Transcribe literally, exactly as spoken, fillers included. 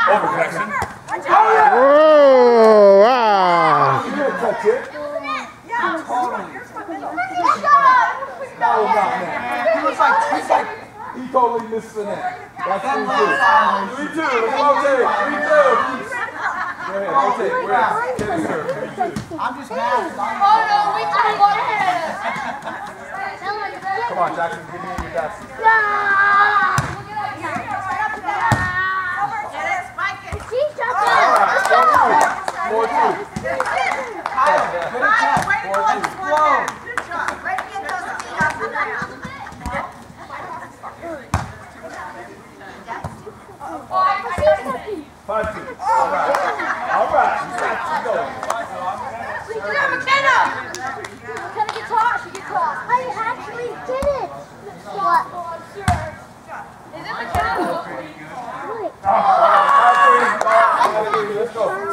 Over connection. Whoa! Wow! You didn't touch it. Totally. That was not net. He looks like, he's like, he totally missed the net. That's three two. three two. Let's rotate. three two. Go ahead, rotate. We're at ten serve. three two. I'm just mad. Oh no, we took one ahead. Come on, Jackson, give me your best. four two. Kyle, good attempt. four two. five two. All right. All right. Let's go. Makena! Makena gets hot, she gets hot. I actually did it. What? Is it Makena? Wait. Let's go.